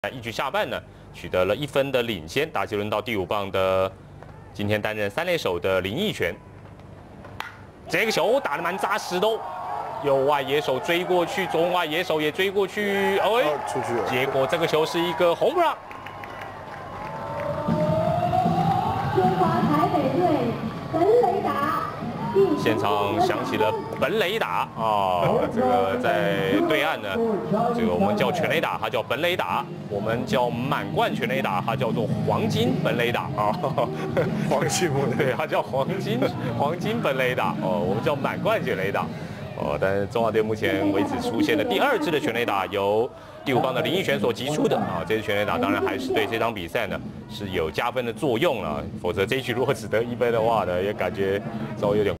一局下半呢，取得了1分的领先。打击轮到第5棒的，今天担任3垒手的林奕泉，这个球打得蛮扎实的哦。右外野手追过去，中外野手也追过去， 出去了。 结果这个球是一个home run。 中华台北队本垒打。 现场响起了本垒打啊，这个在对岸呢，这个我们叫全垒打，它叫本垒打；我们叫满贯全垒打，它叫做黄金本垒打啊。 黄金对，它叫黄金本垒打哦，我们叫满贯全垒打哦。但是中华队目前为止出现了第2支的全垒打，由第5棒的林奕泉所击出的啊。这支全垒打当然还是对这场比赛呢是有加分的作用了，否则这一局如果只得1分的话呢，也感觉稍微有点。